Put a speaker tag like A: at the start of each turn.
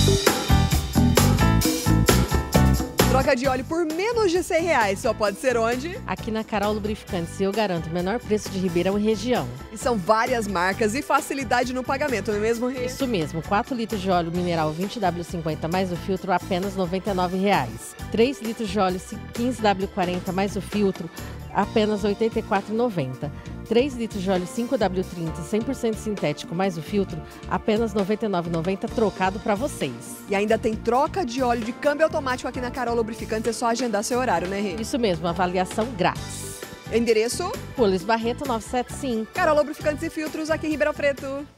A: Troca de óleo por menos de R$100 só pode ser onde?
B: Aqui na Carol Lubrificantes, eu garanto o menor preço de Ribeirão e região.
A: E são várias marcas e facilidade no pagamento, não é mesmo, Rê?
B: Isso mesmo, 4 litros de óleo mineral 20W50 mais o filtro, apenas R$ 99,00. 3 litros de óleo 15W40 mais o filtro, apenas R$ 84,90. 3 litros de óleo 5W30 100% sintético mais o filtro, apenas R$ 99,90 trocado para vocês.
A: E ainda tem troca de óleo de câmbio automático aqui na Carol Lubrificantes, é só agendar seu horário, né, Rê?
B: Isso mesmo, avaliação grátis.
A: Endereço?
B: Polis Barreto 975.
A: Carol Lubrificantes e Filtros aqui em Ribeirão Preto.